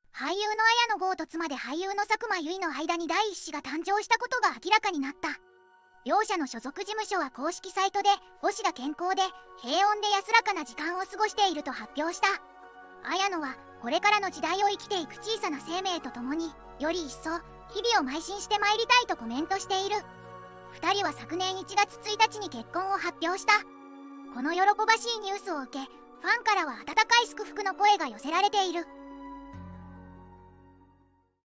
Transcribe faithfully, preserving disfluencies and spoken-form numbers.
俳優の綾野剛と妻で俳優の佐久間由衣の間に第一子が誕生したことが明らかになった。両者の所属事務所は公式サイトで母子が健康で平穏で安らかな時間を過ごしていると発表した。綾野はこれからの時代を生きていく小さな生命とともにより一層日々を邁進してまいりたいとコメントしている。ふたりは昨年いちがつついたちに結婚を発表した。この喜ばしいニュースを受け、ファンからは温かい祝福の声が寄せられている。